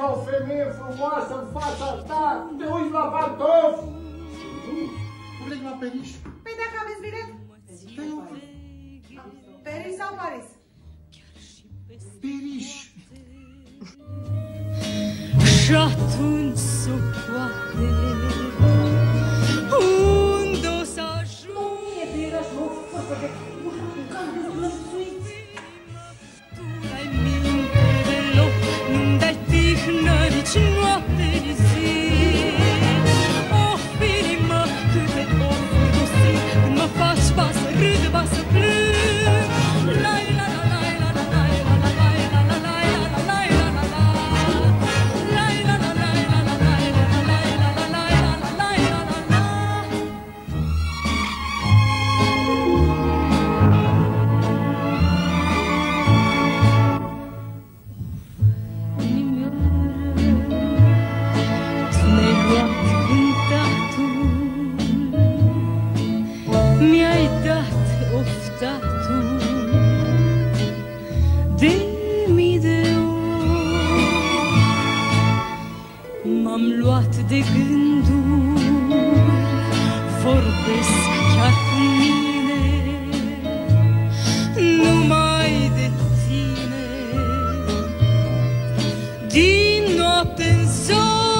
așa o femeie frumoasă în fața ta, te uiți la pantofi? Nu plec la Periș. Păi dacă aveți bilet? Periș sau Paris? Periș. Și atunci s-o poate, unde o să ajung? Nu mie de era și mă furcă de cam lăsuiți. Tu n-ai minte deloc, nu-mi dai tihnă nici noapte, nici zi. Oh, inima, câte ofuri tu simt, când mă faci ba să râd, ba să plâng. Lai, la, la, lai, la, la, lai, la, la, lai, la, la, lai, la, la, lai, la, la, la. Lai, la, la, lai, la, la, lai, la, la, lai, la, la, lai, la, la, lai, la, la, la. Mi-ai dat oftatul de mii de ori. M-am luat de gânduri, vorbesc chiar cu mine, numai de tine. Din noapte în zori,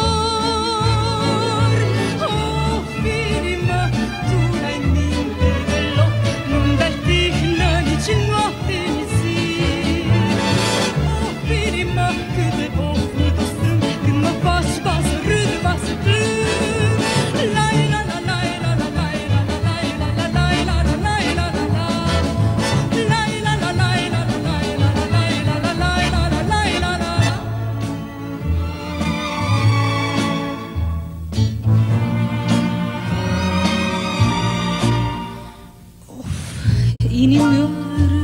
inimioară.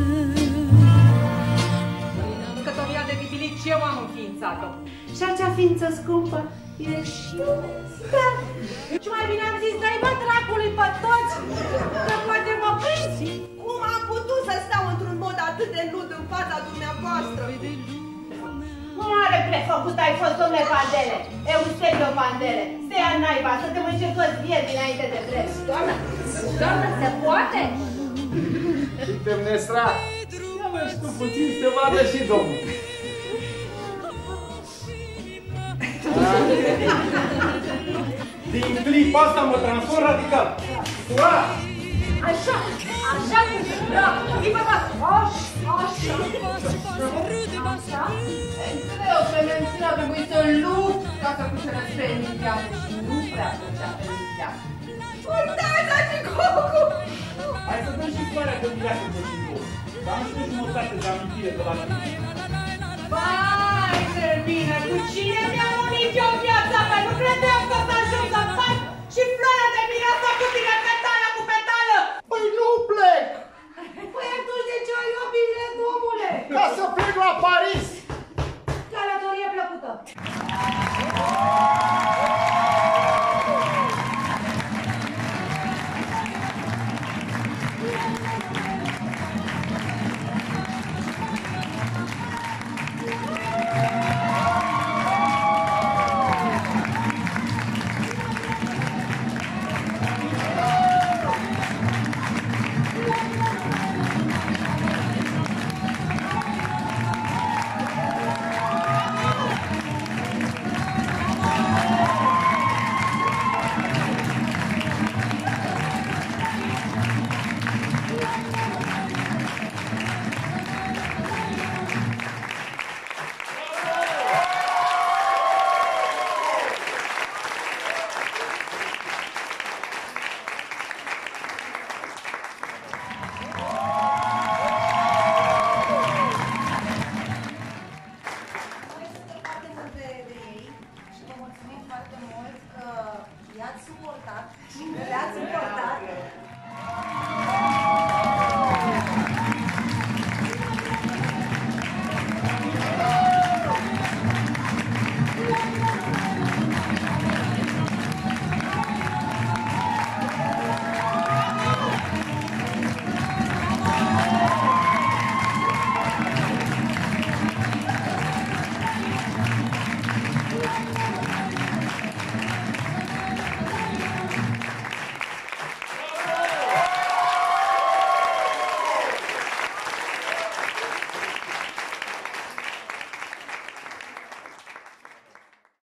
Bucătăria de vitilic și eu am înființat-o. Și acea ființă scumpă ești tu. Da. Și mai bine am zis, dai bă dracului pe toți, că poate mă prinzi. Cum am putut să stau într-un mod atât de nud în fața dumneavoastră? Mare prefăcut ai fost, domnule Pandele, Eusebio Pandele. Stea naiba, să te mânci toți vie dinainte de preț. Doamnă, se poate? Suntem Nestra. Ia vezi tu puțin să vadă și domnul. Din clipa asta mă transform radical. Ura! Așa, așa cum da, uite-mă, așa. Greu că mențiunea trebuie să lupt ca să cucerăți pe Emilianu și nu prea plăcea pe Emilianu. Uitați-a și Cocu! Hai să dăm și floarea de viață de timpul. Dar am și jumătate de amintire de la tine. Vai, Zerbină, cu cine mi-am unit eu viața mea? Nu credeam